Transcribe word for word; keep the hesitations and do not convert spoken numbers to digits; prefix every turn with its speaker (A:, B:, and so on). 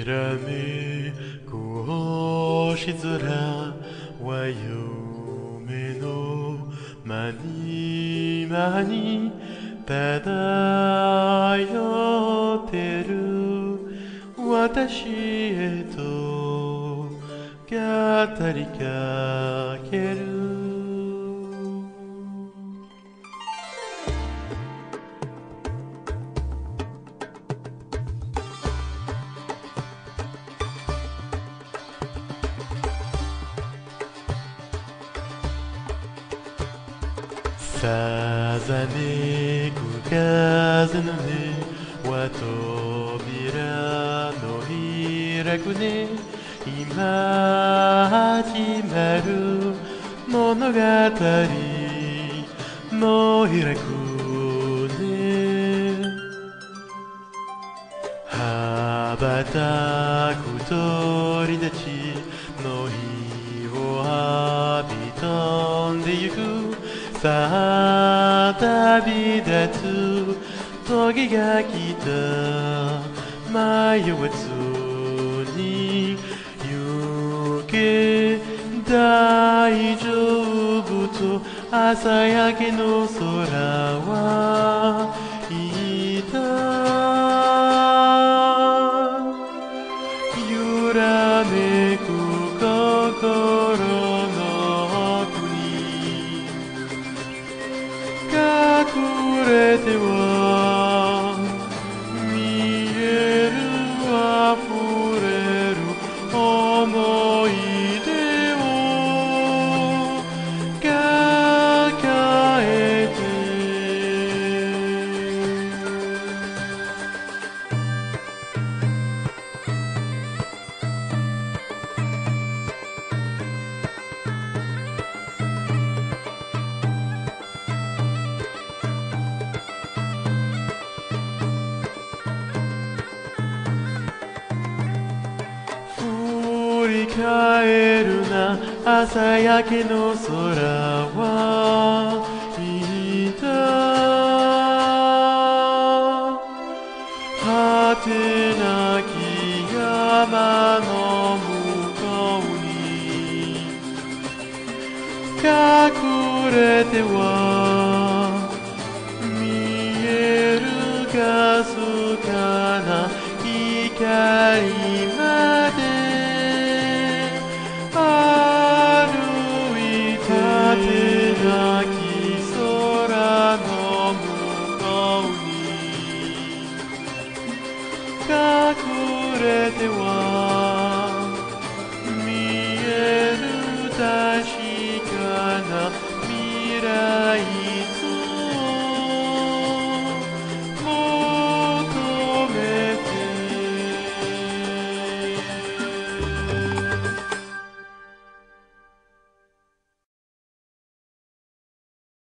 A: らめく星空は夢の間に間に漂ってる私へと語りかけるさざめく風の音は扉の開くね今始まる物語の開くね羽ばたく鳥たちの日を浴び飛んでゆくさあ旅立つ時が来た迷わずに行け大丈夫と朝焼けの空は言った揺らめく心の奥に隠れては見える溢れる思い出を抱えて振り返るな朝焼けの空は言った果てなき山の向こうに隠れては見えるかすかな光まで歩いて果てなき空の向こうに隠れては見える確かな未来